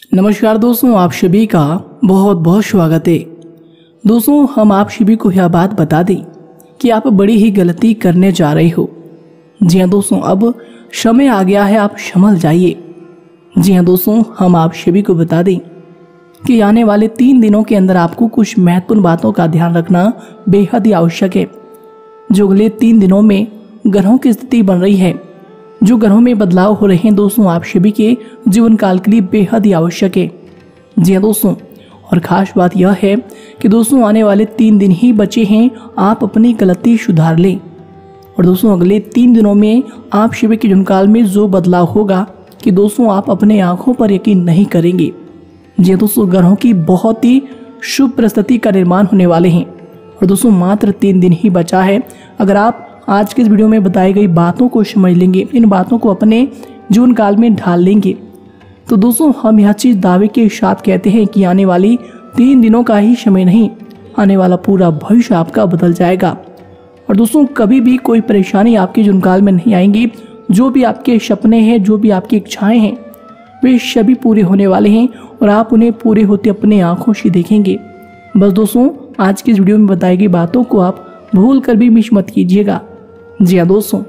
नमस्कार दोस्तों, आप सभी का बहुत बहुत स्वागत है। दोस्तों, हम आप सभी को यह बात बता दें कि आप बड़ी ही गलती करने जा रहे हो। जी हाँ दोस्तों, अब समय आ गया है, आप संभल जाइए। जी हाँ दोस्तों, हम आप सभी को बता दें कि आने वाले 3 दिनों के अंदर आपको कुछ महत्वपूर्ण बातों का ध्यान रखना बेहद ही आवश्यक है। जो अगले 3 दिनों में ग्रहों की स्थिति बन रही है, जो ग्रहों में बदलाव हो रहे हैं दोस्तों, आप सभी के जीवन काल के लिए बेहद ही आवश्यक है। जी हाँ दोस्तों, और ख़ास बात यह है कि दोस्तों आने वाले 3 दिन ही बचे हैं, आप अपनी गलती सुधार लें। और दोस्तों अगले 3 दिनों में आप सभी के जीवन काल में जो बदलाव होगा कि दोस्तों आप अपने आंखों पर यकीन नहीं करेंगे। जी हाँ दोस्तों, ग्रहों की बहुत ही शुभ परिस्थिति का निर्माण होने वाले हैं। और दोस्तों मात्र 3 दिन ही बचा है। अगर आप आज के इस वीडियो में बताई गई बातों को समझ लेंगे, इन बातों को अपने जीवन काल में ढाल लेंगे, तो दोस्तों हम यह चीज़ दावे के साथ कहते हैं कि आने वाली 3 दिनों का ही समय नहीं, आने वाला पूरा भविष्य आपका बदल जाएगा। और दोस्तों कभी भी कोई परेशानी आपके जीवन काल में नहीं आएंगी। जो भी आपके सपने हैं, जो भी आपकी इच्छाएं हैं, वे सभी पूरे होने वाले हैं और आप उन्हें पूरे होते अपने आंखों से देखेंगे। बस दोस्तों आज की इस वीडियो में बताई गई बातों को आप भूल कर भी मिस मत कीजिएगा। जी हाँ दोस्तों,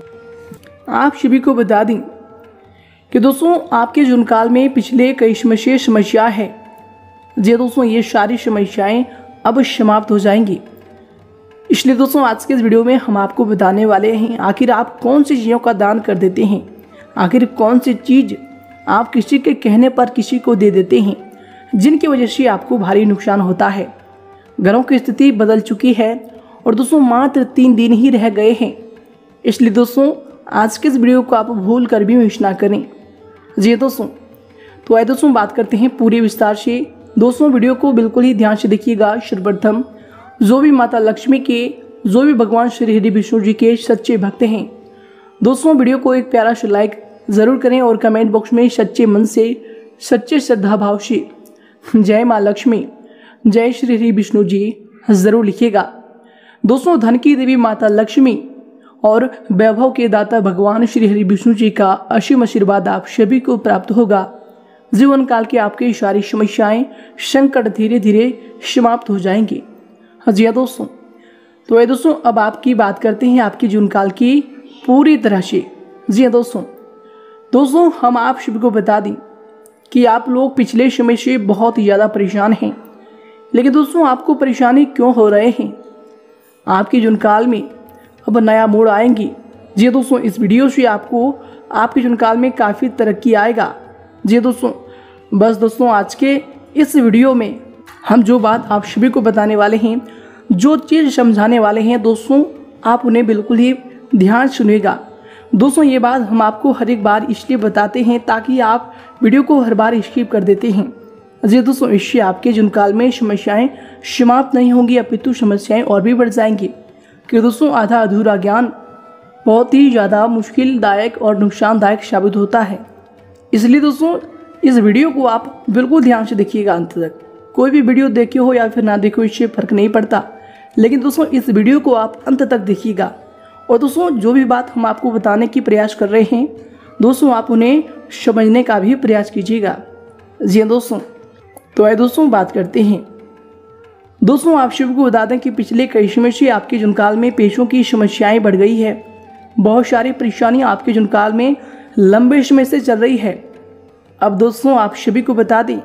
आप सभी को बता दें कि दोस्तों आपके जीवन काल में पिछले कई समस्या है। जी दोस्तों, ये सारी समस्याएं अब समाप्त हो जाएंगी। इसलिए दोस्तों आज के इस वीडियो में हम आपको बताने वाले हैं आखिर आप कौन सी चीज़ों का दान कर देते हैं, आखिर कौन सी चीज़ आप किसी के कहने पर किसी को दे देते हैं, जिनकी वजह से आपको भारी नुकसान होता है। ग्रहों की स्थिति बदल चुकी है और दोस्तों मात्र 3 दिन ही रह गए हैं। इसलिए दोस्तों आज के इस वीडियो को आप भूल कर भी मिस ना करें। जी दोस्तों, तो आइए दोस्तों बात करते हैं पूरे विस्तार से। दोस्तों वीडियो को बिल्कुल ही ध्यान से देखिएगा। सर्वप्रथम जो भी माता लक्ष्मी के, जो भी भगवान श्री हरि विष्णु जी के सच्चे भक्त हैं, दोस्तों वीडियो को एक प्यारा सा लाइक ज़रूर करें और कमेंट बॉक्स में सच्चे मन से, सच्चे श्रद्धा भाव से जय माँ लक्ष्मी, जय श्री हरि विष्णु जी ज़रूर लिखिएगा। दोस्तों धन की देवी माता लक्ष्मी और वैभव के दाता भगवान श्री हरि विष्णु जी का असीम आशीर्वाद आप सभी को प्राप्त होगा। जीवन काल के आपके सारी समस्याएं, संकट धीरे धीरे समाप्त हो जाएंगे। हाँ जी दोस्तों, तो ये दोस्तों अब आपकी बात करते हैं आपके जीवन काल की पूरी तरह से। जी हाँ दोस्तों हम आप सभी को बता दें कि आप लोग पिछले समय से बहुत ही ज़्यादा परेशान हैं। लेकिन दोस्तों आपको परेशानी क्यों हो रहे हैं? आपके जीवन काल में अब नया मोड़ आएंगी। जी दोस्तों, इस वीडियो से आपको आपके जीवन काल में काफ़ी तरक्की आएगा। जी दोस्तों, बस दोस्तों आज के इस वीडियो में हम जो बात आप सभी को बताने वाले हैं, जो चीज़ समझाने वाले हैं दोस्तों, आप उन्हें बिल्कुल ही ध्यान सुनिएगा। दोस्तों ये बात हम आपको हर एक बार इसलिए बताते हैं ताकि आप वीडियो को हर बार स्किप कर देते हैं। जी दोस्तों, इससे आपके जीवन काल में समस्याएं समाप्त नहीं होंगी, अपितु समस्याएं और भी बढ़ जाएंगी। कि दोस्तों आधा अधूरा ज्ञान बहुत ही ज़्यादा मुश्किलदायक और नुकसानदायक साबित होता है। इसलिए दोस्तों इस वीडियो को आप बिल्कुल ध्यान से देखिएगा अंत तक। कोई भी वीडियो देखे हो या फिर ना देखे हो इससे फ़र्क नहीं पड़ता, लेकिन दोस्तों इस वीडियो को आप अंत तक देखिएगा। और दोस्तों जो भी बात हम आपको बताने की प्रयास कर रहे हैं दोस्तों, आप उन्हें समझने का भी प्रयास कीजिएगा। जी दोस्तों, तो आइए दोस्तों बात करते हैं। दोस्तों आप सभी को बता दें कि पिछले कई समय से आपके जीवन काल में पेशों की समस्याएं बढ़ गई है। बहुत सारी परेशानियां आपके जीवन काल में लंबे समय से चल रही है। अब दोस्तों आप सभी को बता दें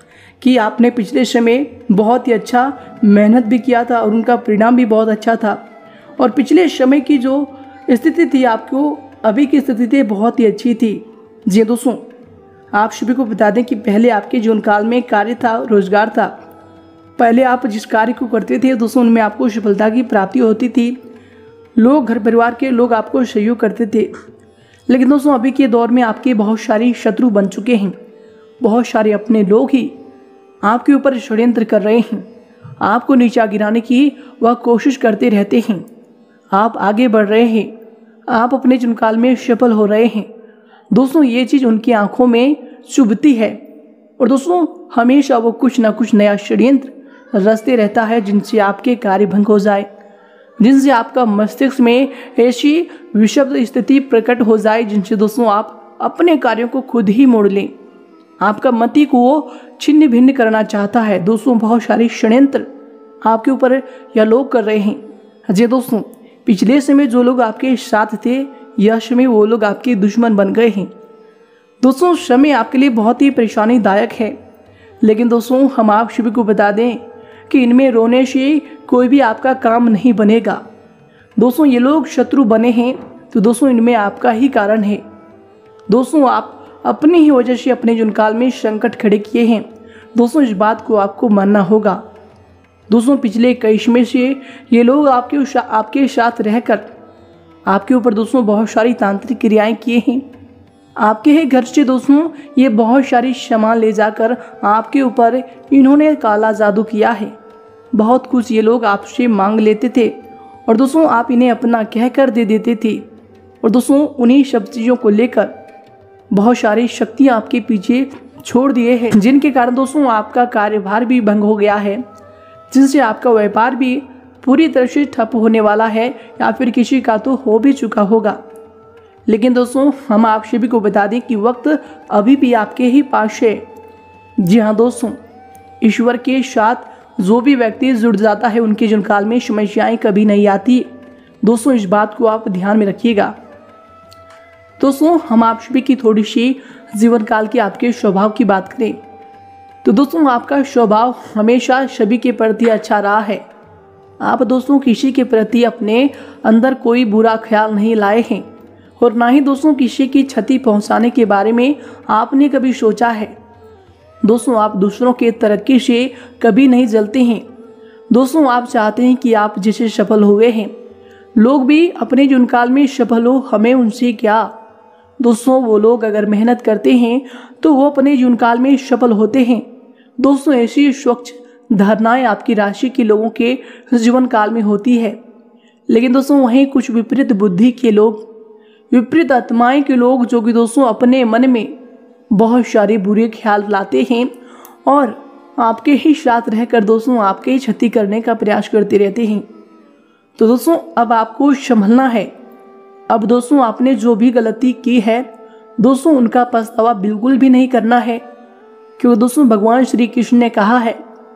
कि आपने पिछले समय बहुत ही अच्छा मेहनत भी किया था और उनका परिणाम भी बहुत अच्छा था। और पिछले समय की जो स्थिति थी, आपको अभी की स्थिति थी बहुत ही अच्छी थी। जी दोस्तों, आप सभी को बता दें कि पहले आपके जीवन काल में कार्य था, रोजगार था। पहले आप जिस कार्य को करते थे दोस्तों उनमें आपको सफलता की प्राप्ति होती थी। लोग, घर परिवार के लोग आपको सहयोग करते थे। लेकिन दोस्तों अभी के दौर में आपके बहुत सारे शत्रु बन चुके हैं। बहुत सारे अपने लोग ही आपके ऊपर षड्यंत्र कर रहे हैं, आपको नीचा गिराने की वह कोशिश करते रहते हैं। आप आगे बढ़ रहे हैं, आप अपने जीवन काल में सफल हो रहे हैं। दोस्तों ये चीज़ उनकी आंखों में चुभती है और दोस्तों हमेशा वो कुछ ना कुछ नया षड्यंत्र रचते रहता है, जिनसे आपके कार्य भंग हो जाए, जिनसे आपका मस्तिष्क में ऐसी विषम स्थिति प्रकट हो जाए, जिनसे दोस्तों आप अपने कार्यों को खुद ही मोड़ लें। आपका मति को वो छिन्न भिन्न करना चाहता है। दोस्तों बहुत सारे षड्यंत्र आपके ऊपर यह लोग कर रहे हैं। जी दोस्तों, पिछले समय जो लोग आपके साथ थे, यह समय वो लोग आपके दुश्मन बन गए हैं। दोस्तों समय आपके लिए बहुत ही परेशानीदायक है, लेकिन दोस्तों हम आप सभी को बता दें कि इनमें रोने से कोई भी आपका काम नहीं बनेगा। दोस्तों ये लोग शत्रु बने हैं तो दोस्तों इनमें आपका ही कारण है। दोस्तों आप अपनी ही वजह से अपने जीवन काल में संकट खड़े किए हैं। दोस्तों इस बात को आपको मानना होगा। दोस्तों पिछले कई समय से ये लोग आपके साथ रहकर आपके ऊपर दोस्तों बहुत सारी तांत्रिक क्रियाएं किए हैं। आपके ही घर से दोस्तों ये बहुत सारी सामान ले जाकर आपके ऊपर इन्होंने काला जादू किया है। बहुत कुछ ये लोग आपसे मांग लेते थे और दोस्तों आप इन्हें अपना कहकर दे देते थे। और दोस्तों उन्हीं सब चीज़ों को लेकर बहुत सारी शक्तियाँ आपके पीछे छोड़ दिए हैं, जिनके कारण दोस्तों आपका कार्यभार भी भंग हो गया है, जिनसे आपका व्यापार भी पूरी तरह से ठप होने वाला है या फिर किसी का तो हो भी चुका होगा। लेकिन दोस्तों हम आप सभी को बता दें कि वक्त अभी भी आपके ही पास है। जी हाँ दोस्तों, ईश्वर के साथ जो भी व्यक्ति जुड़ जाता है उनके जीवन काल में समस्याएं कभी नहीं आती। दोस्तों इस बात को आप ध्यान में रखिएगा। दोस्तों हम आप सभी की थोड़ी सी जीवन काल के आपके स्वभाव की बात करें तो दोस्तों आपका स्वभाव हमेशा सभी के प्रति अच्छा रहा है। आप दोस्तों किसी के प्रति अपने अंदर कोई बुरा ख्याल नहीं लाए हैं और ना ही दोस्तों किसी की क्षति पहुंचाने के बारे में आपने कभी सोचा है। दोस्तों आप दूसरों के तरक्की से कभी नहीं जलते हैं। दोस्तों आप चाहते हैं कि आप जैसे सफल हुए हैं लोग भी अपने जीवन काल में सफल हो, हमें उनसे क्या। दोस्तों वो लोग अगर मेहनत करते हैं तो वो अपने जीवन काल में सफल होते हैं। दोस्तों ऐसी स्वच्छ धारणाएं आपकी राशि के लोगों के जीवन काल में होती है, लेकिन दोस्तों वहीं कुछ विपरीत बुद्धि के लोग, विपरीत आत्माएं के लोग जो कि दोस्तों अपने मन में बहुत सारे बुरे ख्याल लाते हैं और आपके ही साथ रहकर दोस्तों आपके ही क्षति करने का प्रयास करते रहते हैं। तो दोस्तों अब आपको संभलना है। अब दोस्तों आपने जो भी गलती की है दोस्तों उनका पछतावा बिल्कुल भी नहीं करना है, क्योंकि दोस्तों भगवान श्री कृष्ण ने कहा है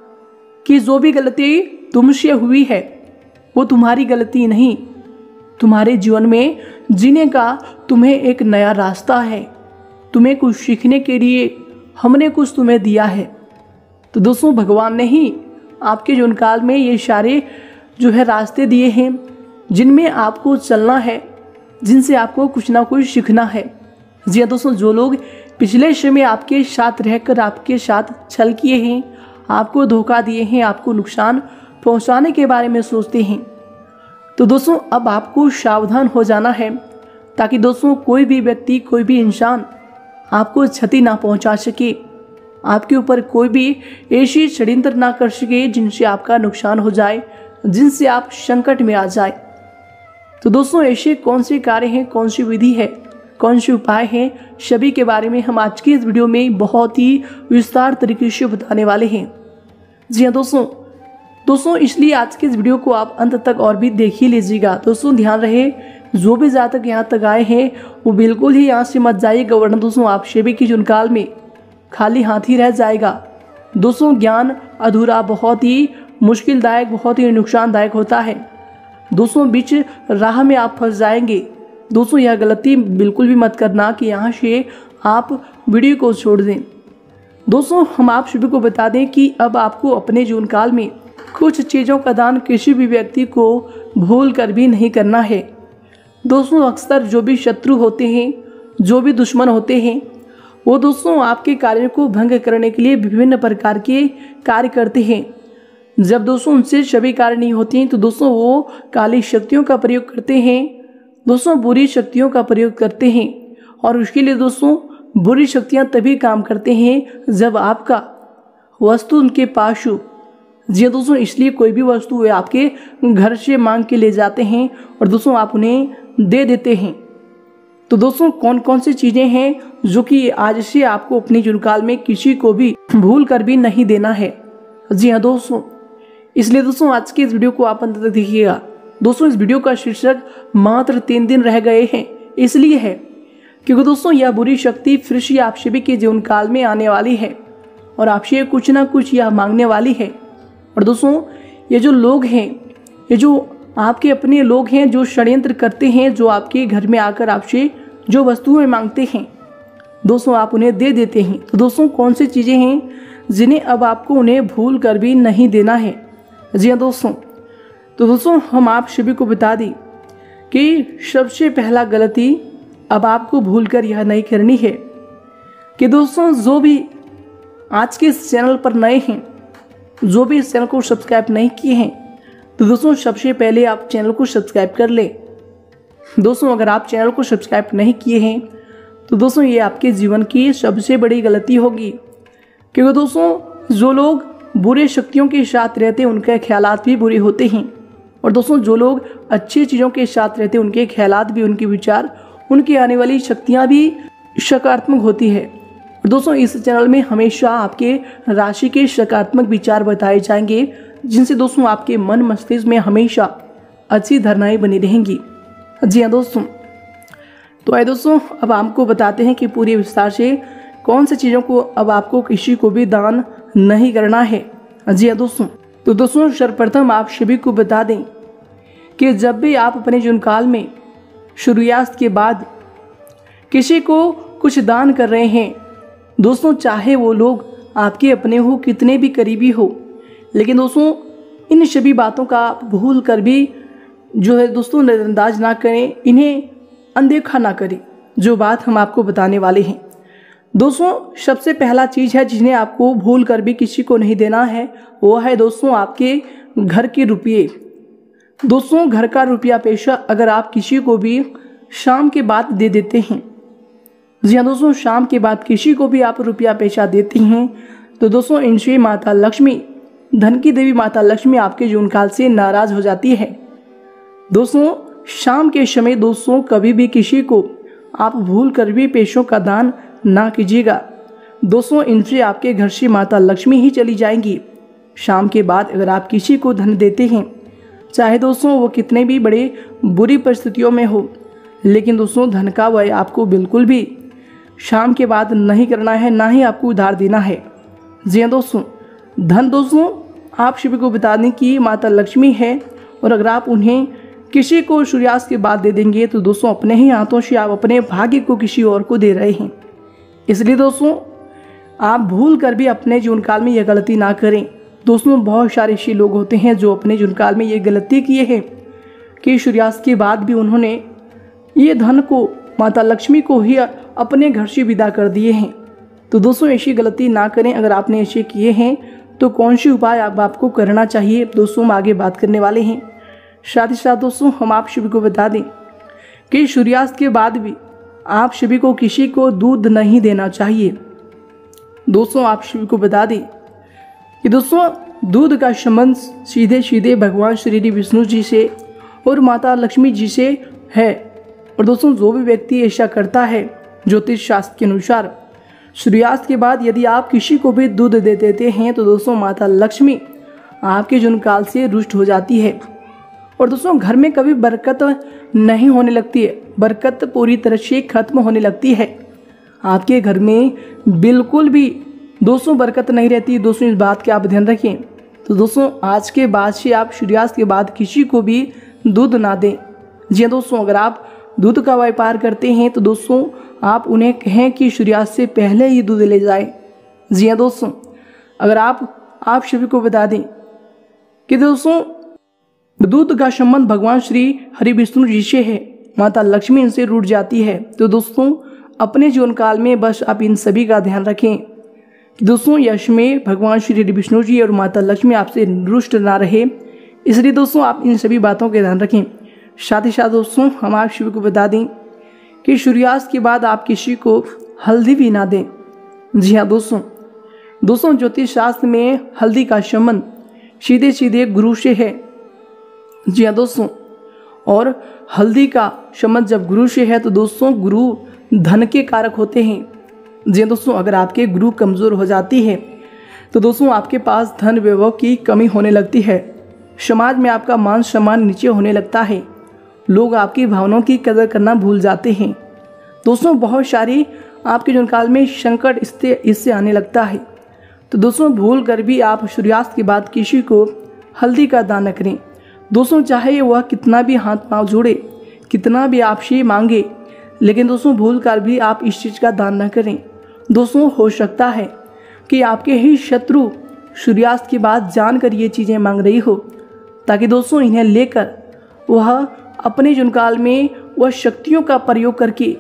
कि जो भी गलती तुमसे हुई है वो तुम्हारी गलती नहीं, तुम्हारे जीवन में जीने का तुम्हें एक नया रास्ता है, तुम्हें कुछ सीखने के लिए हमने कुछ तुम्हें दिया है। तो दोस्तों भगवान ने ही आपके जीवन काल में ये सारे जो है रास्ते दिए हैं जिनमें आपको चलना है, जिनसे आपको कुछ ना कुछ सीखना है। जी हाँ दोस्तों, जो लोग पिछले समय आपके साथ रहकर आपके साथ छल किए हैं, आपको धोखा दिए हैं, आपको नुकसान पहुंचाने के बारे में सोचते हैं, तो दोस्तों अब आपको सावधान हो जाना है ताकि दोस्तों कोई भी व्यक्ति, कोई भी इंसान आपको क्षति ना पहुंचा सके, आपके ऊपर कोई भी ऐसी षड्यंत्र ना कर सके जिनसे आपका नुकसान हो जाए, जिनसे आप संकट में आ जाए। तो दोस्तों ऐसे कौन से कार्य हैं, कौन सी विधि है, कौन से उपाय हैं, सभी के बारे में हम आज की इस वीडियो में बहुत ही विस्तार तरीके से बताने वाले हैं। जी हाँ दोस्तों इसलिए आज की इस वीडियो को आप अंत तक और भी देख ही लीजिएगा। दोस्तों ध्यान रहे, जो भी जातक यहाँ तक आए हैं वो बिल्कुल ही यहाँ से मत जाइएगा, वरना दोस्तों आप सभी की जीवन काल में खाली हाथ ही रह जाएगा। दोस्तों ज्ञान अधूरा बहुत ही मुश्किलदायक, बहुत ही नुकसानदायक होता है। दोस्तों बीच राह में आप फंस जाएंगे। दोस्तों यह गलती बिल्कुल भी मत करना कि यहाँ से आप वीडियो को छोड़ दें। दोस्तों हम आप सभी को बता दें कि अब आपको अपने जीवन काल में कुछ चीज़ों का दान किसी भी व्यक्ति को भूल कर भी नहीं करना है। दोस्तों अक्सर जो भी शत्रु होते हैं, जो भी दुश्मन होते हैं, वो दोस्तों आपके कार्यों को भंग करने के लिए विभिन्न प्रकार के कार्य करते हैं। जब दोस्तों उनसे सभी कार्य नहीं होते हैं तो दोस्तों वो काली शक्तियों का प्रयोग करते हैं, दोस्तों बुरी शक्तियों का प्रयोग करते हैं। और उसके लिए दोस्तों बुरी शक्तियां तभी काम करते हैं जब आपका वस्तु उनके पास हो। जी दोस्तों, इसलिए कोई भी वस्तु वे आपके घर से मांग के ले जाते हैं और दोस्तों आप उन्हें दे देते हैं। तो दोस्तों कौन कौन सी चीज़ें हैं जो कि आज से आपको अपने जीवन काल में किसी को भी भूल कर भी नहीं देना है। जी हाँ दोस्तों, इसलिए दोस्तों आज की इस वीडियो को आप अंत तक देखिएगा। दोस्तों इस वीडियो का शीर्षक मात्र 3 दिन रह गए हैं इसलिए है क्योंकि दोस्तों यह बुरी शक्ति फिर से आप सभी के जीवन काल में आने वाली है और आपसे कुछ ना कुछ यह मांगने वाली है। और दोस्तों ये जो लोग हैं, ये जो आपके अपने लोग हैं जो षड्यंत्र करते हैं, जो आपके घर में आकर आपसे जो वस्तुएं मांगते हैं दोस्तों आप उन्हें दे देते हैं। तो दोस्तों कौन सी चीज़ें हैं जिन्हें अब आपको उन्हें भूल कर भी नहीं देना है? जी हाँ दोस्तों, तो दोस्तों हम आप सभी को बता दें कि सबसे पहला गलती अब आपको भूल कर यह नहीं करनी है कि दोस्तों जो भी आज के इस चैनल पर नए हैं, जो भी इस चैनल को सब्सक्राइब नहीं किए हैं, तो दोस्तों सबसे पहले आप चैनल को सब्सक्राइब कर लें। दोस्तों अगर आप चैनल को सब्सक्राइब नहीं किए हैं तो दोस्तों ये आपके जीवन की सबसे बड़ी गलती होगी, क्योंकि दोस्तों जो लोग बुरे शक्तियों के साथ रहते हैं उनके ख्यालात भी बुरे होते हैं, और दोस्तों जो लोग अच्छी चीज़ों के साथ रहते हैं उनके ख्यालात भी, उनके विचार, उनकी आने वाली शक्तियाँ भी सकारात्मक होती है। दोस्तों इस चैनल में हमेशा आपके राशि के सकारात्मक विचार बताए जाएंगे, जिनसे दोस्तों आपके मन मस्तिष्क में हमेशा अच्छी धारणाएं बनी रहेंगी। जी हाँ दोस्तों, तो आइए दोस्तों अब आपको बताते हैं कि पूरे विस्तार से कौन सी चीज़ों को अब आपको किसी को भी दान नहीं करना है। जी हाँ दोस्तों, तो दोस्तों सर्वप्रथम आप सभी को बता दें कि जब भी आप अपने जीवन काल में सूर्यास्त के बाद किसी को कुछ दान कर रहे हैं दोस्तों, चाहे वो लोग आपके अपने हो, कितने भी करीबी हो, लेकिन दोस्तों इन सभी बातों का आप भूल कर भी जो है दोस्तों नज़रअंदाज ना करें, इन्हें अनदेखा ना करें। जो बात हम आपको बताने वाले हैं दोस्तों, सबसे पहला चीज़ है जिन्हें आपको भूल कर भी किसी को नहीं देना है, वो है दोस्तों आपके घर के रुपये। दोस्तों घर का रुपया पैसा अगर आप किसी को भी शाम के बाद दे देते हैं, जी हाँ दोस्तों शाम के बाद किसी को भी आप रुपया पैसा देती हैं, तो दोस्तों इनसे माता लक्ष्मी, धन की देवी माता लक्ष्मी आपके जीवन काल से नाराज हो जाती है। दोस्तों शाम के समय दोस्तों कभी भी किसी को आप भूल कर भी पैसों का दान ना कीजिएगा। दोस्तों इनसे आपके घर से माता लक्ष्मी ही चली जाएंगी। शाम के बाद अगर आप किसी को धन देते हैं, चाहे दोस्तों वो कितने भी बड़े बुरी परिस्थितियों में हो, लेकिन दोस्तों धन का व्यय आपको बिल्कुल भी शाम के बाद नहीं करना है, ना ही आपको उधार देना है। जी हाँ दोस्तों, धन दोस्तों आप सभी को बता दें कि माता लक्ष्मी है, और अगर आप उन्हें किसी को सूर्यास्त के बाद दे देंगे तो दोस्तों अपने ही हाथों से आप अपने भाग्य को किसी और को दे रहे हैं। इसलिए दोस्तों आप भूल कर भी अपने जीवन काल में यह गलती ना करें। दोस्तों बहुत सारे ऐसे लोग होते हैं जो अपने जीवन काल में ये गलती किए हैं कि सूर्यास्त के बाद भी उन्होंने ये धन को माता लक्ष्मी को ही अपने घर से विदा कर दिए हैं। तो दोस्तों ऐसी गलती ना करें। अगर आपने ऐसे किए हैं तो कौन सी उपाय आपको करना चाहिए दोस्तों हम आगे बात करने वाले हैं। साथ ही साथ दोस्तों हम आप सभी को बता दें कि सूर्यास्त के बाद भी आप सभी को किसी को दूध नहीं देना चाहिए। दोस्तों आप सभी को बता दें कि दोस्तों दूध का संबंध सीधे सीधे भगवान श्री विष्णु जी से और माता लक्ष्मी जी से है। और दोस्तों जो भी व्यक्ति ऐसा करता है ज्योतिष शास्त्र के अनुसार सूर्यास्त के बाद यदि आप किसी को भी दूध दे देते हैं तो दोस्तों माता लक्ष्मी आपके जीवन काल से रुष्ट हो जाती है, और दोस्तों घर में कभी बरकत नहीं होने लगती है, बरकत पूरी तरह से खत्म होने लगती है। आपके घर में बिल्कुल भी दोस्तों बरकत नहीं रहती। दोस्तों इस बात का आप ध्यान रखें। तो दोस्तों आज के बाद से आप सूर्यास्त के बाद किसी को भी दूध ना दें। जी हाँ दोस्तों, अगर आप दूध का व्यापार करते हैं तो दोस्तों आप उन्हें कहें कि सूर्यास्त से पहले ही दूध ले जाए। जी हाँ दोस्तों, अगर आप सभी को बता दें कि दोस्तों दूध का संबंध भगवान श्री हरि विष्णु जी से है, माता लक्ष्मी इनसे रूठ जाती है। तो दोस्तों अपने जीवन काल में बस आप इन सभी का ध्यान रखें कि दोस्तों यश में भगवान श्री हरि विष्णु जी और माता लक्ष्मी आपसे रुष्ट ना रहे। इसलिए दोस्तों आप इन सभी बातों का ध्यान रखें। साथ ही साथ दोस्तों हम आप सभी को बता दें कि सूर्यास्त के बाद आप किसी को हल्दी भी ना दें। जी हाँ दोस्तों ज्योतिष शास्त्र में हल्दी का संबंध सीधे सीधे गुरु से है। जी हाँ दोस्तों, और हल्दी का संबंध जब गुरु से है तो दोस्तों गुरु धन के कारक होते हैं। जी हाँ दोस्तों, अगर आपके गुरु कमज़ोर हो जाती है तो दोस्तों आपके पास धन वैभव की कमी होने लगती है, समाज में आपका मान सम्मान नीचे होने लगता है, लोग आपकी भावनाओं की कदर करना भूल जाते हैं। दोस्तों बहुत सारी आपके जीवन काल में संकट इससे आने लगता है। तो दोस्तों भूल कर भी आप सूर्यास्त के बाद किसी को हल्दी का दान न करें। दोस्तों चाहे वह कितना भी हाथ पांव जोड़े, कितना भी आपसे मांगे, लेकिन दोस्तों भूल कर भी आप इस चीज़ का दान न करें। दोस्तों हो सकता है कि आपके ही शत्रु सूर्यास्त के बाद जानकर ये चीज़ें मांग रही हो, ताकि दोस्तों इन्हें लेकर वह अपने जीवन काल में वह शक्तियों का प्रयोग करके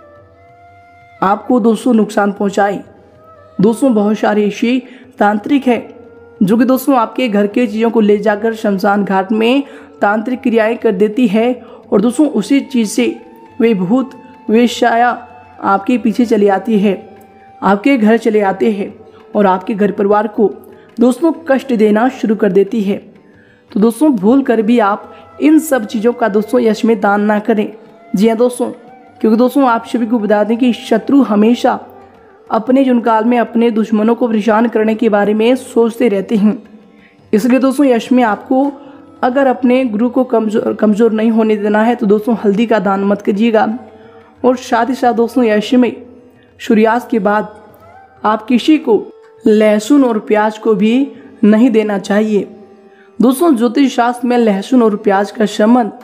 आपको दोस्तों नुकसान पहुंचाए। दोस्तों बहुत सारे ऐसे तांत्रिक है जो कि दोस्तों आपके घर के चीज़ों को ले जाकर शमशान घाट में तांत्रिक क्रियाएं कर देती है, और दोस्तों उसी चीज़ से वे भूत वे छाया आपके पीछे चली आती है, आपके घर चले आते हैं और आपके घर परिवार को दोस्तों कष्ट देना शुरू कर देती है। तो दोस्तों भूल कर भी आप इन सब चीज़ों का दोस्तों यश में दान ना करें। जी हाँ दोस्तों, क्योंकि दोस्तों आप सभी को बता दें कि शत्रु हमेशा अपने जीवन काल में अपने दुश्मनों को परेशान करने के बारे में सोचते रहते हैं। इसलिए दोस्तों यश में आपको अगर अपने गुरु को कमज़ोर नहीं होने देना है तो दोस्तों हल्दी का दान मत कीजिएगा। और साथ ही साथ दोस्तों यश में सूर्यास्त के बाद आप किसी को लहसुन और प्याज को भी नहीं देना चाहिए। दोस्तों ज्योतिष शास्त्र में लहसुन और प्याज का संबंध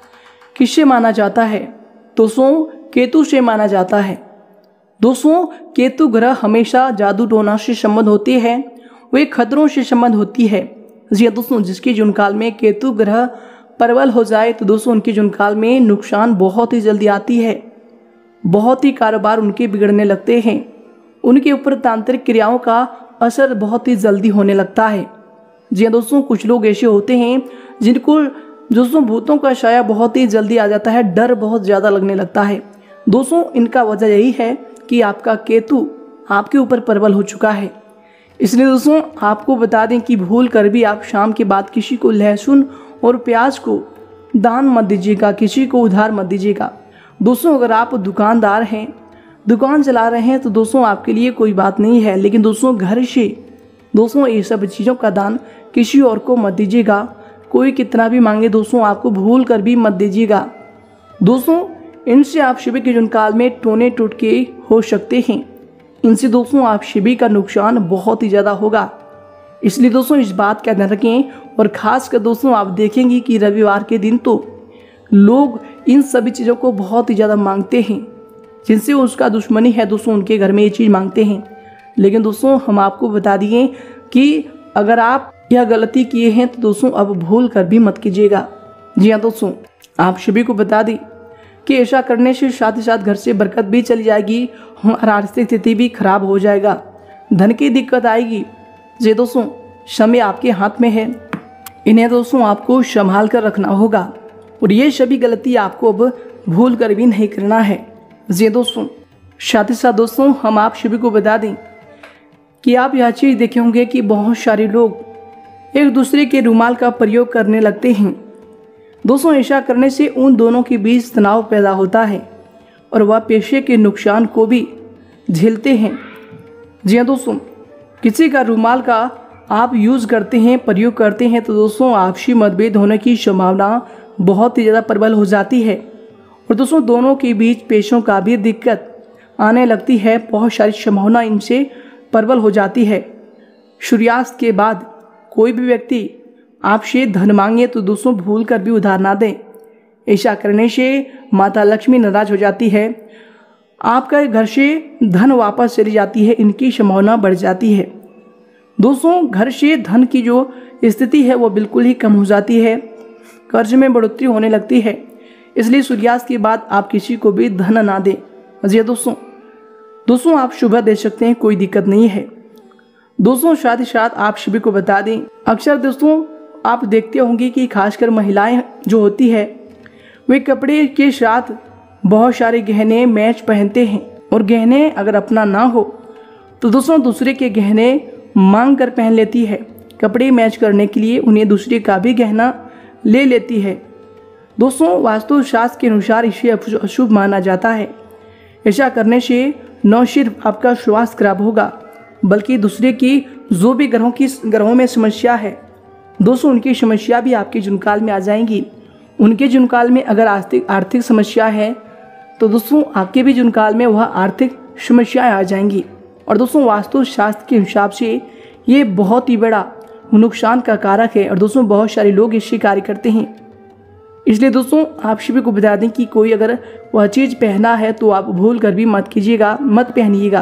किससे माना जाता है? दोस्तों केतु से माना जाता है। दोस्तों केतु ग्रह हमेशा जादू टोना से संबंध होती है, वे खतरों से संबंध होती है। जी दोस्तों जिसके जीवन काल में केतु ग्रह प्रबल हो जाए तो दोस्तों उनके जीवन काल में नुकसान बहुत ही जल्दी आती है, बहुत ही कारोबार उनके बिगड़ने लगते हैं, उनके ऊपर तांत्रिक क्रियाओं का असर बहुत ही जल्दी होने लगता है। जी हाँ दोस्तों, कुछ लोग ऐसे होते हैं जिनको दोस्तों भूतों का साया बहुत ही जल्दी आ जाता है, डर बहुत ज़्यादा लगने लगता है। दोस्तों इनका वजह यही है कि आपका केतु आपके ऊपर प्रबल हो चुका है। इसलिए दोस्तों आपको बता दें कि भूल कर भी आप शाम के बाद किसी को लहसुन और प्याज को दान मत दीजिएगा, किसी को उधार मत दीजिएगा। दोस्तों अगर आप दुकानदार हैं, दुकान चला रहे हैं तो दोस्तों आपके लिए कोई बात नहीं है, लेकिन दोस्तों घर से दोस्तों ये सब चीज़ों का दान किसी और को मत दीजिएगा। कोई कितना भी मांगे दोस्तों आपको भूल कर भी मत दीजिएगा। दोस्तों इनसे आप शिव के जीवन काल में टोने टूटके हो सकते हैं, इनसे दोस्तों आप शिव का नुकसान बहुत ही ज़्यादा होगा। इसलिए दोस्तों इस बात का ध्यान रखें। और ख़ास कर दोस्तों आप देखेंगे कि रविवार के दिन तो लोग इन सभी चीज़ों को बहुत ही ज़्यादा मांगते हैं, जिनसे उसका दुश्मनी है दोस्तों उनके घर में ये चीज़ मांगते हैं। लेकिन दोस्तों हम आपको बता दिए कि अगर आप यह गलती किए हैं तो दोस्तों अब भूल कर भी मत कीजिएगा। जी हाँ दोस्तों, आप सभी को बता दें कि ऐसा करने से साथ ही साथ घर से बरकत भी चली जाएगी, हमारा आर्थिक स्थिति भी खराब हो जाएगा, धन की दिक्कत आएगी। जी दोस्तों समय आपके हाथ में है, इन्हें दोस्तों आपको संभाल कर रखना होगा और ये सभी गलती आपको अब भूल कर भी नहीं करना है। जी दोस्तों साथ ही साथ दोस्तों हम आप सभी को बता दें कि आप यह चीज़ देखे होंगे कि बहुत सारे लोग एक दूसरे के रुमाल का प्रयोग करने लगते हैं। दोस्तों ऐसा करने से उन दोनों के बीच तनाव पैदा होता है और वह पेशे के नुकसान को भी झेलते हैं। जी हाँ दोस्तों, किसी का रुमाल का आप यूज़ करते हैं, प्रयोग करते हैं तो दोस्तों आपसी मतभेद होने की संभावना बहुत ही ज़्यादा प्रबल हो जाती है और दोस्तों दोनों के बीच पेशों का भी दिक्कत आने लगती है, बहुत सारी संभावना इनसे प्रबल हो जाती है। सूर्यास्त के बाद कोई भी व्यक्ति आपसे धन मांगे तो दोस्तों भूल कर भी उधार ना दें। ऐसा करने से माता लक्ष्मी नाराज हो जाती है, आपका घर से धन वापस चली जाती है, इनकी संभावना बढ़ जाती है। दोस्तों घर से धन की जो स्थिति है वो बिल्कुल ही कम हो जाती है, कर्ज में बढ़ोतरी होने लगती है। इसलिए सूर्यास्त के बाद आप किसी को भी धन ना दें। जी दोस्तों आप सुबह दे सकते हैं, कोई दिक्कत नहीं है। दोस्तों साथ ही साथ आप सभी को बता दें, अक्सर दोस्तों आप देखते होंगे कि खासकर महिलाएं जो होती है वे कपड़े के साथ बहुत सारे गहने मैच पहनते हैं और गहने अगर अपना ना हो तो दोस्तों दूसरे के गहने मांग कर पहन लेती है। कपड़े मैच करने के लिए उन्हें दूसरे का भी गहना ले लेती है। दोस्तों वास्तुशास्त्र के अनुसार इसे अशुभ माना जाता है। ऐसा करने से न सिर्फ आपका स्वास्थ्य खराब होगा बल्कि दूसरे की जो भी ग्रहों में समस्या है दोस्तों उनकी समस्या भी आपके जीवन काल में आ जाएंगी। उनके जीवन काल में अगर आर्थिक समस्या है तो दोस्तों आपके भी जीवन काल में वह आर्थिक समस्याएं आ जाएंगी। और दोस्तों वास्तु शास्त्र के हिसाब से ये बहुत ही बड़ा नुकसान का कारक है और दोस्तों बहुत सारे लोग इससे कार्य करते हैं। इसलिए दोस्तों आप सभी को बता दें कि कोई अगर वह चीज़ पहना है तो आप भूल कर भी मत कीजिएगा, मत पहनिएगा।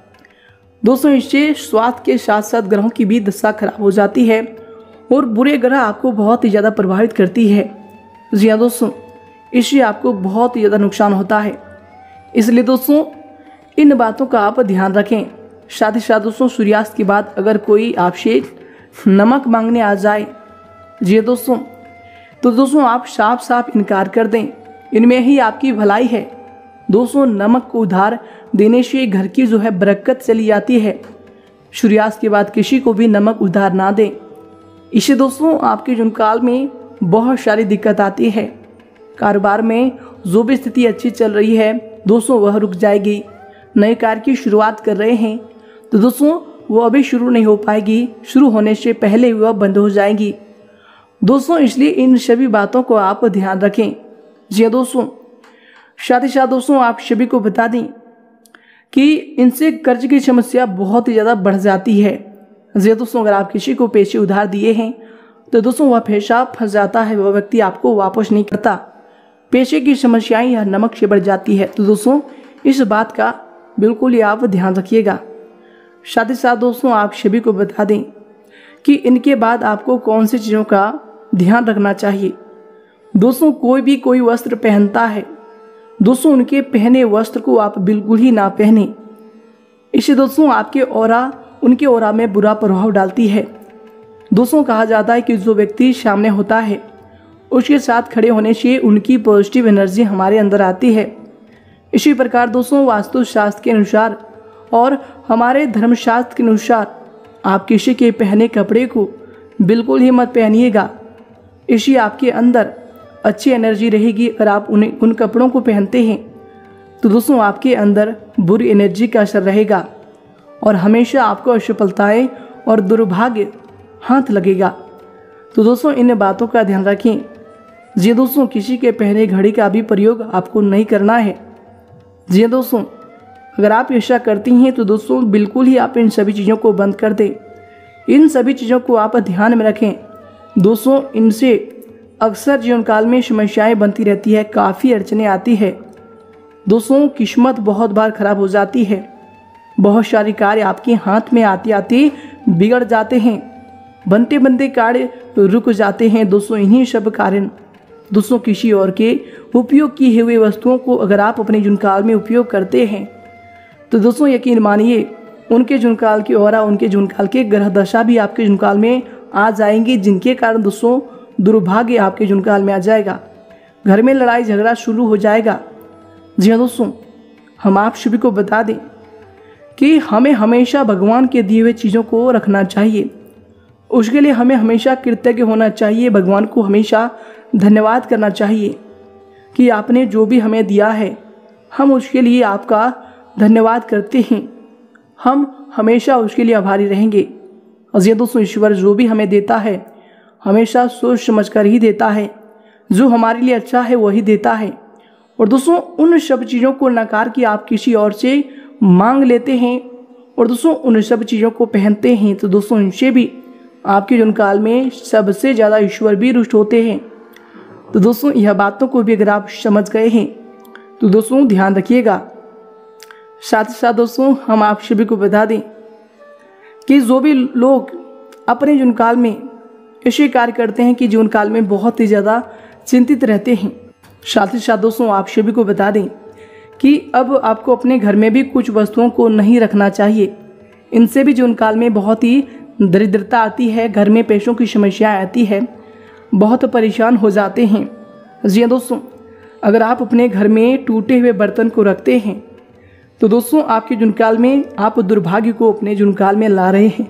दोस्तों इससे स्वास्थ्य के साथ साथ ग्रहों की भी दशा खराब हो जाती है और बुरे ग्रह आपको बहुत ही ज़्यादा प्रभावित करती है। जी हाँ दोस्तों, इससे आपको बहुत ही ज़्यादा नुकसान होता है। इसलिए दोस्तों इन बातों का आप ध्यान रखें। साथ ही साथ दोस्तों सूर्यास्त के बाद अगर कोई आपसे नमक मांगने आ जाए, जी दोस्तों, तो दोस्तों आप साफ साफ इनकार कर दें, इनमें ही आपकी भलाई है। दोस्तों नमक को उधार देने से घर की जो है बरकत चली जाती है। सूर्यास्त के बाद किसी को भी नमक उधार ना दें, इससे दोस्तों आपके जीवन काल में बहुत सारी दिक्कत आती है। कारोबार में जो भी स्थिति अच्छी चल रही है दोस्तों वह रुक जाएगी। नए कार्य की शुरुआत कर रहे हैं तो दोस्तों वो अभी शुरू नहीं हो पाएगी, शुरू होने से पहले वह बंद हो जाएगी। दोस्तों इसलिए इन सभी बातों को आप ध्यान रखें। जी दोस्तों, साथ ही साथ दोस्तों आप सभी को बता दें कि इनसे कर्ज की समस्या बहुत ही ज़्यादा बढ़ जाती है। जी दोस्तों, अगर आप किसी को पैसे उधार दिए हैं तो दोस्तों वह पैसा फंस जाता है, वह व्यक्ति आपको वापस नहीं करता। पैसे की समस्याएं या नमक से बढ़ जाती है। तो दोस्तों इस बात का बिल्कुल ही आप ध्यान रखिएगा। साथ ही साथ दोस्तों आप सभी को बता दें कि इनके बाद आपको कौन सी चीज़ों का ध्यान रखना चाहिए। दोस्तों कोई भी कोई वस्त्र पहनता है, दोस्तों उनके पहने वस्त्र को आप बिल्कुल ही ना पहने। इससे दोस्तों आपके ऑरा उनके ऑरा में बुरा प्रभाव डालती है। दोस्तों कहा जाता है कि जो व्यक्ति सामने होता है उसके साथ खड़े होने से उनकी पॉजिटिव एनर्जी हमारे अंदर आती है। इसी प्रकार दोस्तों वास्तुशास्त्र के अनुसार और हमारे धर्मशास्त्र के अनुसार आप किसी के पहने कपड़े को बिल्कुल ही मत पहनिएगा। इसी आपके अंदर अच्छी एनर्जी रहेगी। अगर आप उन कपड़ों को पहनते हैं तो दोस्तों आपके अंदर बुरी एनर्जी का असर रहेगा और हमेशा आपको असफलताएं और दुर्भाग्य हाथ लगेगा। तो दोस्तों इन बातों का ध्यान रखें। जी दोस्तों, किसी के पहने घड़ी का भी प्रयोग आपको नहीं करना है। जी दोस्तों, अगर आप ऐसा करती हैं तो दोस्तों बिल्कुल ही आप इन सभी चीज़ों को बंद कर दें। इन सभी चीज़ों को आप ध्यान में रखें। दोस्तों इनसे अक्सर जीवन काल में समस्याएं बनती रहती है, काफ़ी अड़चने आती है। दोस्तों किस्मत बहुत बार खराब हो जाती है, बहुत सारे कार्य आपके हाथ में आते आते बिगड़ जाते हैं, बनते बनते कार्य रुक जाते हैं। दोस्तों इन्हीं सब कारण दोस्तों किसी और के उपयोग की हुई वस्तुओं को अगर आप अपने जीवन काल में उपयोग करते हैं तो दोस्तों यकीन मानिए उनके जीवन काल की ऑरा, उनके जीवन काल के ग्रह दशा भी आपके जीवन काल में आ जाएंगी, जिनके कारण दोस्तों दुर्भाग्य आपके जीवन काल में आ जाएगा। घर में लड़ाई झगड़ा शुरू हो जाएगा। जी हाँ दोस्तों, हम आप सभी को बता दें कि हमें हमेशा भगवान के दिए हुए चीज़ों को रखना चाहिए। उसके लिए हमें हमेशा कृतज्ञ होना चाहिए, भगवान को हमेशा धन्यवाद करना चाहिए कि आपने जो भी हमें दिया है हम उसके लिए आपका धन्यवाद करते हैं, हम हमेशा उसके लिए आभारी रहेंगे। और ये दोस्तों ईश्वर जो भी हमें देता है हमेशा सोच समझ कर ही देता है, जो हमारे लिए अच्छा है वही देता है। और दोस्तों उन सब चीज़ों को नकार के आप किसी और से मांग लेते हैं और दोस्तों उन सब चीज़ों को पहनते हैं तो दोस्तों इनसे भी आपके जीवन काल में सबसे ज़्यादा ईश्वर भी रुष्ट होते हैं। तो दोस्तों यह बातों को भी अगर आप समझ गए हैं तो दोस्तों ध्यान रखिएगा। साथ ही साथ दोस्तों हम आप सभी को बता दें कि जो भी लोग अपने जीवन काल में ऐसे कार्य करते हैं कि जीवन काल में बहुत ही ज़्यादा चिंतित रहते हैं, साथ ही साथ दोस्तों आप सभी को बता दें कि अब आपको अपने घर में भी कुछ वस्तुओं को नहीं रखना चाहिए। इनसे भी जीवन काल में बहुत ही दरिद्रता आती है, घर में पैसों की समस्या आती है, बहुत परेशान हो जाते हैं। जी दोस्तों, अगर आप अपने घर में टूटे हुए बर्तन को रखते हैं तो दोस्तों आपके जीवन काल में आप दुर्भाग्य को अपने जीवन काल में ला रहे हैं।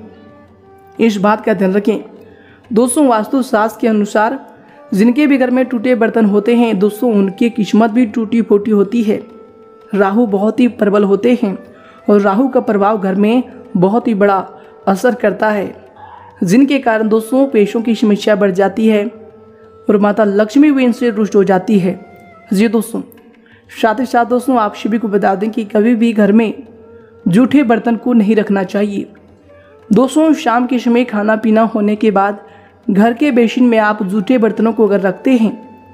इस बात का ध्यान रखें। दोस्तों वास्तुशास्त्र के अनुसार जिनके भी घर में टूटे बर्तन होते हैं दोस्तों उनकी किस्मत भी टूटी फूटी होती है। राहु बहुत ही प्रबल होते हैं और राहु का प्रभाव घर में बहुत ही बड़ा असर करता है, जिनके कारण दोस्तों पैसों की समस्या बढ़ जाती है और माता लक्ष्मी भी इनसे रुष्ट हो जाती है। जी दोस्तों, साथ ही साथ दोस्तों आप सभी को बता दें कि कभी भी घर में जूठे बर्तन को नहीं रखना चाहिए। दोस्तों शाम के समय खाना पीना होने के बाद घर के बेसिन में आप जूठे बर्तनों को अगर रखते हैं,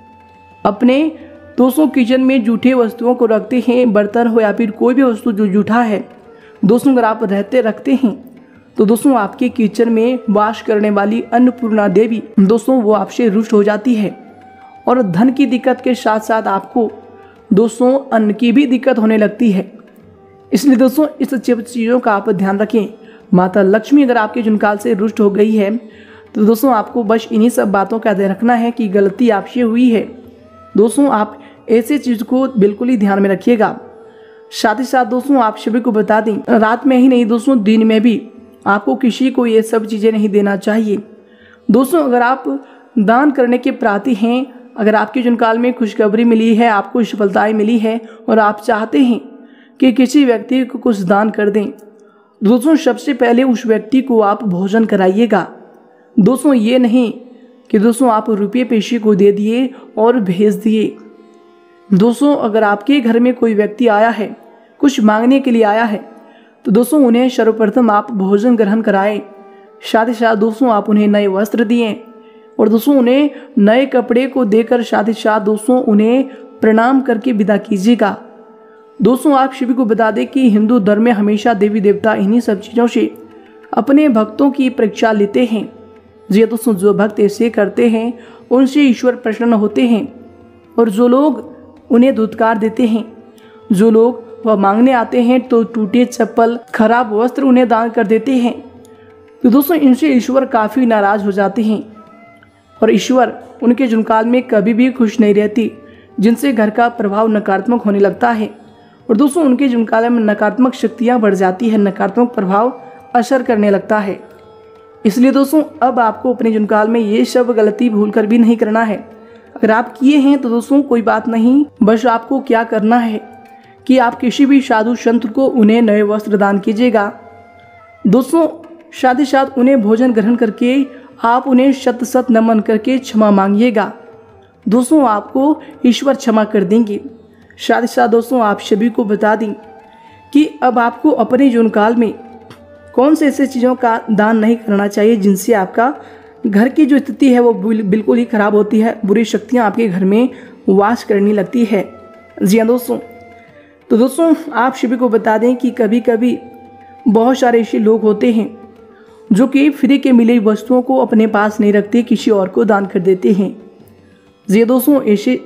अपने दोस्तों किचन में जूठे वस्तुओं को रखते हैं, बर्तन हो या फिर कोई भी वस्तु जो जूठा है दोस्तों अगर आप रखते हैं तो दोस्तों आपके किचन में वास करने वाली अन्नपूर्णा देवी दोस्तों वो आपसे रुष्ट हो जाती है और धन की दिक्कत के साथ साथ आपको दोस्तों अन्न की भी दिक्कत होने लगती है। इसलिए दोस्तों इस चीज़ों का आप ध्यान रखें। माता लक्ष्मी अगर आपके जुनकाल से रुष्ट हो गई है तो दोस्तों आपको बस इन्हीं सब बातों का ध्यान रखना है कि गलती आपसे हुई है। दोस्तों आप ऐसे चीज़ को बिल्कुल ही ध्यान में रखिएगा। साथ ही साथ दोस्तों आप सभी को बता दें, रात में ही नहीं दोस्तों दिन में भी आपको किसी को ये सब चीज़ें नहीं देना चाहिए। दोस्तों अगर आप दान करने के प्रार्थी हैं, अगर आपके जुनकाल में खुशखबरी मिली है, आपको सफलताएं मिली है और आप चाहते हैं कि किसी व्यक्ति को कुछ दान कर दें, दोस्तों सबसे पहले उस व्यक्ति को आप भोजन कराइएगा। दोस्तों ये नहीं कि दोस्तों आप रुपये पैसे को दे दिए और भेज दिए। दोस्तों अगर आपके घर में कोई व्यक्ति आया है, कुछ मांगने के लिए आया है, तो दोस्तों उन्हें सर्वप्रथम आप भोजन ग्रहण कराएं। साथ ही साथ दोस्तों आप उन्हें नए वस्त्र दिए और दोस्तों उन्हें नए कपड़े को देकर साथ ही साथ दोस्तों उन्हें प्रणाम करके विदा कीजिएगा। दोस्तों आप सभी को बता दें कि हिंदू धर्म में हमेशा देवी देवता इन्हीं सब चीज़ों से अपने भक्तों की परीक्षा लेते हैं। जी दोस्तों जो भक्त ऐसे करते हैं उनसे ईश्वर प्रसन्न होते हैं और जो लोग उन्हें धुतकार देते हैं, जो लोग वह मांगने आते हैं तो टूटे चप्पल खराब वस्त्र उन्हें दान कर देते हैं, तो दोस्तों इनसे ईश्वर काफ़ी नाराज हो जाते हैं और ईश्वर उनके जुनकाल में कभी भी खुश नहीं रहती, जिनसे घर का प्रभाव नकारात्मक होने लगता है और दोस्तों उनके जुनकाल में नकारात्मक शक्तियाँ बढ़ जाती है, नकारात्मक प्रभाव असर करने लगता है। इसलिए दोस्तों अब आपको अपने जुनकाल में ये सब गलती भूल कर भी नहीं करना है। अगर आप किए हैं तो दोस्तों कोई बात नहीं, बस आपको क्या करना है कि आप किसी भी साधु संत को उन्हें नए वस्त्र दान कीजिएगा। दोस्तों साथ ही साथ उन्हें भोजन ग्रहण करके आप उन्हें शत शत नमन करके क्षमा मांगिएगा। दोस्तों आपको ईश्वर क्षमा कर देंगे। साथ ही साथ दोस्तों आप सभी को बता दें कि अब आपको अपने जीवनकाल में कौन से ऐसे चीज़ों का दान नहीं करना चाहिए जिनसे आपका घर की जो स्थिति है वो बिल्कुल ही खराब होती है, बुरी शक्तियाँ आपके घर में वास करने लगती है। जी हाँ दोस्तों, तो दोस्तों आप सभी को बता दें कि कभी कभी बहुत सारे ऐसे लोग होते हैं जो कि फ्री के मिली वस्तुओं को अपने पास नहीं रखते, किसी और को दान कर देते हैं। जी दोस्तों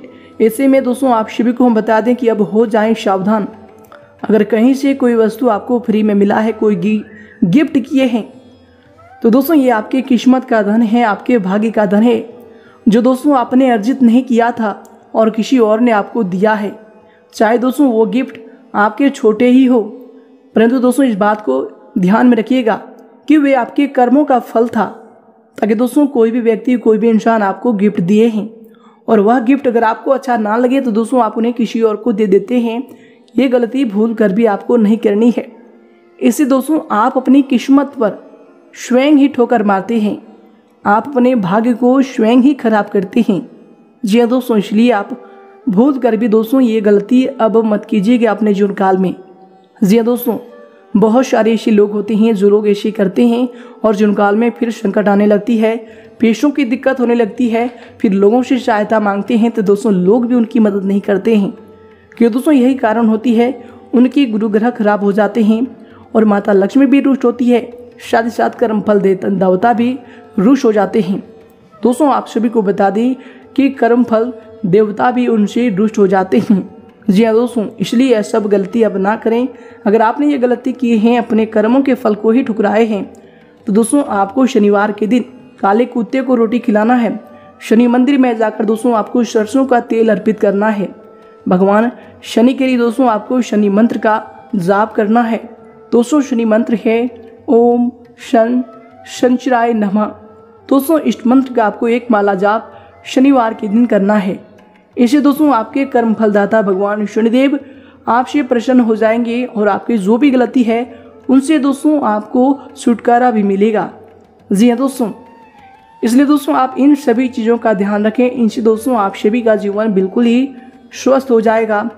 ऐसे में दोस्तों आप सभी को हम बता दें कि अब हो जाएं सावधान। अगर कहीं से कोई वस्तु आपको फ्री में मिला है, कोई गिफ्ट किए हैं, तो दोस्तों ये आपके किस्मत का धन है, आपके भाग्य का धन है, जो दोस्तों आपने अर्जित नहीं किया था और किसी और ने आपको दिया है। चाहे दोस्तों वो गिफ्ट आपके छोटे ही हो, परंतु दोस्तों इस बात को ध्यान में रखिएगा कि वे आपके कर्मों का फल था। ताकि दोस्तों कोई भी व्यक्ति, कोई भी इंसान आपको गिफ्ट दिए हैं और वह गिफ्ट अगर आपको अच्छा ना लगे तो दोस्तों आप उन्हें किसी और को दे देते हैं। ये गलती भूल कर भी आपको नहीं करनी है। इससे दोस्तों आप अपनी किस्मत पर स्वयं ही ठोकर मारते हैं, आप अपने भाग्य को स्वयं ही खराब करते हैं। जी हाँ दोस्तों, इसलिए आप भूल कर भी दोस्तों ये गलती अब मत कीजिएगा अपने जीवन काल में। जी हाँ दोस्तों, बहुत सारे ऐसे लोग होते हैं जो लोग ऐसे करते हैं और जीवन काल में फिर संकट आने लगती है, पैसों की दिक्कत होने लगती है, फिर लोगों से सहायता मांगते हैं तो दोस्तों लोग भी उनकी मदद नहीं करते हैं। क्यों दोस्तों, यही कारण होती है, उनकी गुरु ग्रह खराब हो जाते हैं और माता लक्ष्मी भी रुष्ट होती है, साथ ही साथ कर्म फल देवता भी रुष्ट हो जाते हैं। दोस्तों आप सभी को बता दें कि कर्म फल देवता भी उनसे रुष्ट हो जाते हैं। जी हाँ दोस्तों, इसलिए यह सब गलती अब ना करें। अगर आपने ये गलती की है, अपने कर्मों के फल को ही ठुकराए हैं, तो दोस्तों आपको शनिवार के दिन काले कुत्ते को रोटी खिलाना है। शनि मंदिर में जाकर दोस्तों आपको सरसों का तेल अर्पित करना है। भगवान शनि के लिए दोस्तों आपको शनि मंत्र का जाप करना है। दोस्तों शनि मंत्र है ओम शन शनिचराय नमः। दोस्तों इस मंत्र का आपको एक माला जाप शनिवार के दिन करना है। इसे दोस्तों आपके कर्म फलदाता भगवान शनिदेव आपसे प्रसन्न हो जाएंगे और आपकी जो भी गलती है उनसे दोस्तों आपको छुटकारा भी मिलेगा। जी हाँ दोस्तों, इसलिए दोस्तों आप इन सभी चीज़ों का ध्यान रखें। इनसे दोस्तों आप सभी का जीवन बिल्कुल ही स्वस्थ हो जाएगा।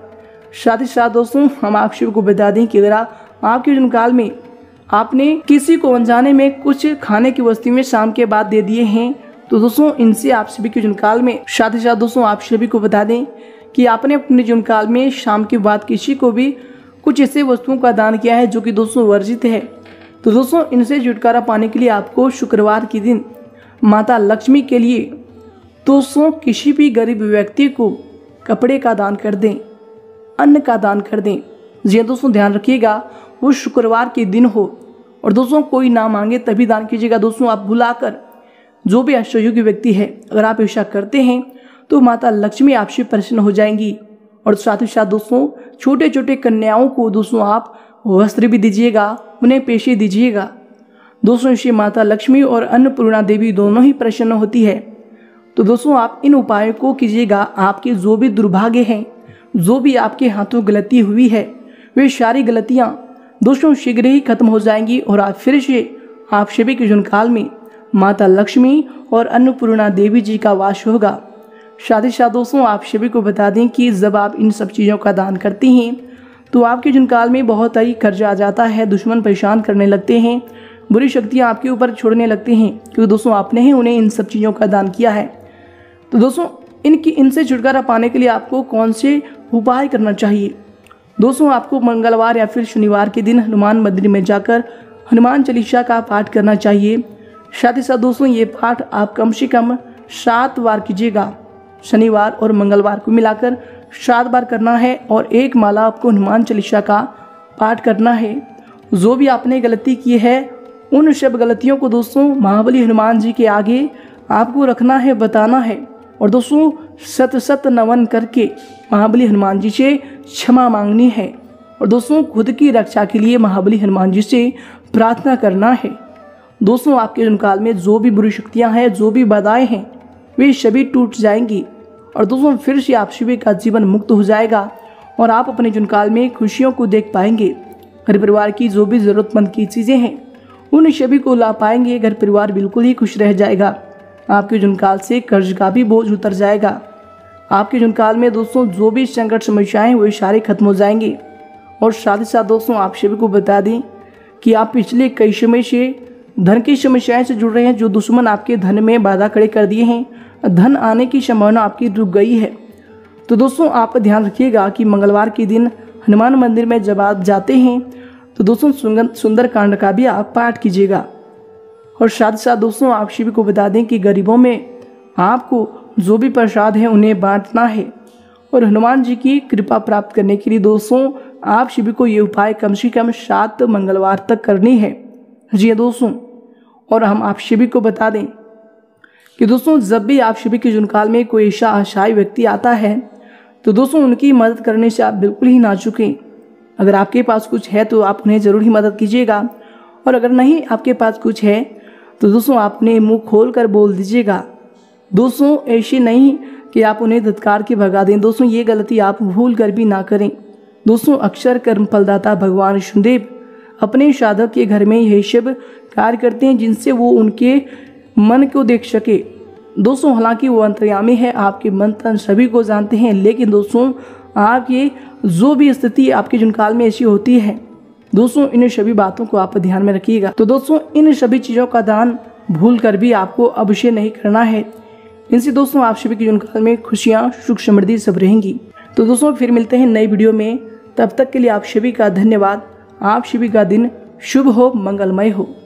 साथ ही साथ दोस्तों हम आप सभी को बता दें कि अगर आपके जन्म काल में आपने किसी को अनजाने में कुछ खाने की वस्तु में शाम के बाद दे दिए हैं तो दोस्तों इनसे आप सभी के जन्म काल में, साथ ही साथ दोस्तों आप सभी को बता दें कि आपने अपने जन्म काल में शाम के बाद किसी को भी कुछ ऐसे वस्तुओं का दान किया है जो कि दोस्तों वर्जित है, तो दोस्तों इनसे छुटकारा पाने के लिए आपको शुक्रवार के दिन माता लक्ष्मी के लिए दोस्तों किसी भी गरीब व्यक्ति को कपड़े का दान कर दें, अन्न का दान कर दें। जी दोस्तों ध्यान रखिएगा वो शुक्रवार के दिन हो और दोस्तों कोई ना मांगे तभी दान कीजिएगा। दोस्तों आप बुलाकर जो भी अष्टयोगी व्यक्ति है अगर आप ऐसा करते हैं तो माता लक्ष्मी आपसे प्रसन्न हो जाएंगी। और साथ ही साथ दोस्तों छोटे छोटे कन्याओं को दोस्तों आप वस्त्र भी दीजिएगा, उन्हें पैसे दीजिएगा। दोस्तों इससे माता लक्ष्मी और अन्नपूर्णा देवी दोनों ही प्रसन्न होती है। तो दोस्तों आप इन उपायों को कीजिएगा। आपके जो भी दुर्भाग्य हैं, जो भी आपके हाथों गलती हुई है, वे सारी गलतियां दोस्तों शीघ्र ही खत्म हो जाएंगी और आप फिर से आप सभी के जन्म काल में माता लक्ष्मी और अन्नपूर्णा देवी जी का वास होगा। साथ ही साथ दोस्तों आप सभी को बता दें कि जब आप इन सब चीज़ों का दान करती हैं तो आपके जन्म काल में बहुत ही कर्जा आ जाता है, दुश्मन परेशान करने लगते हैं, बुरी शक्तियाँ आपके ऊपर छोड़ने लगते हैं, क्योंकि दोस्तों आपने ही उन्हें इन सब चीज़ों का दान किया है। तो दोस्तों इनसे छुटकारा पाने के लिए आपको कौन से उपाय करना चाहिए? दोस्तों आपको मंगलवार या फिर शनिवार के दिन हनुमान मंदिर में जाकर हनुमान चालीसा का पाठ करना चाहिए। साथ ही साथ दोस्तों ये पाठ आप कम से कम 7 बार कीजिएगा। शनिवार और मंगलवार को मिलाकर 7 बार करना है और एक माला आपको हनुमान चालीसा का पाठ करना है। जो भी आपने गलती की है उन सब गलतियों को दोस्तों महाबली हनुमान जी के आगे आपको रखना है, बताना है और दोस्तों सत नमन करके महाबली हनुमान जी से क्षमा मांगनी है और दोस्तों खुद की रक्षा के लिए महाबली हनुमान जी से प्रार्थना करना है। दोस्तों आपके जन्म काल में जो भी बुरी शक्तियां हैं, जो भी बाधाएं हैं, वे सभी टूट जाएंगी और दोस्तों फिर से आप सभी का जीवन मुक्त हो जाएगा और आप अपने जन्म काल में खुशियों को देख पाएंगे। घर परिवार की जो भी ज़रूरतमंद की चीज़ें हैं उन सभी को ला पाएंगे। घर परिवार बिल्कुल ही खुश रह जाएगा। आपके जन्म काल से कर्ज का भी बोझ उतर जाएगा। आपके जन्म काल में दोस्तों जो भी संकट समस्याएं वे सारे खत्म हो जाएंगे। और साथ ही साथ दोस्तों आप सभी को बता दें कि आप पिछले कई समय से धन की समस्याएं से जुड़ रहे हैं, जो दुश्मन आपके धन में बाधा खड़े कर दिए हैं, धन आने की संभावना आपकी रुक गई है। तो दोस्तों आप ध्यान रखिएगा कि मंगलवार के दिन हनुमान मंदिर में जब आप जाते हैं तो दोस्तों सुंदर कांड का भी आप पाठ कीजिएगा। और साथ ही साथ दोस्तों आप सभी को बता दें कि गरीबों में आपको जो भी प्रसाद है उन्हें बांटना है और हनुमान जी की कृपा प्राप्त करने के लिए दोस्तों आप सभी को ये उपाय कम से कम 7 मंगलवार तक करनी है। जी दोस्तों, और हम आप सभी को बता दें कि दोस्तों जब भी आप सभी के जन्म काल में कोई ऐसा असहाय व्यक्ति आता है तो दोस्तों उनकी मदद करने से आप बिल्कुल ही ना चूकें। अगर आपके पास कुछ है तो आप उन्हें ज़रूर ही मदद कीजिएगा और अगर नहीं आपके पास कुछ है तो दोस्तों आप उन्हें मुँह खोल कर बोल दीजिएगा। दोस्तों ऐसे नहीं कि आप उन्हें धत्कार के भगा दें। दोस्तों ये गलती आप भूल कर भी ना करें। दोस्तों अक्षर कर्म फलदाता भगवान विष्णुदेव अपने साधक के घर में यही सब कार्य करते हैं जिनसे वो उनके मन को देख सके। दोस्तों हालांकि वो अंतर्यामी है, आपके मन तन सभी को जानते हैं, लेकिन दोस्तों आपकी जो भी स्थिति आपके जन्म काल में ऐसी होती है दोस्तों इन सभी बातों को आप ध्यान में रखिएगा। तो दोस्तों इन सभी चीज़ों का दान भूल कर भी आपको अवश्य नहीं करना है। इनसे दोस्तों आप सभी के जन्म काल में खुशियाँ सुख समृद्धि सब रहेंगी। तो दोस्तों फिर मिलते हैं नई वीडियो में, तब तक के लिए आप सभी का धन्यवाद। आप सभी का दिन शुभ हो, मंगलमय हो।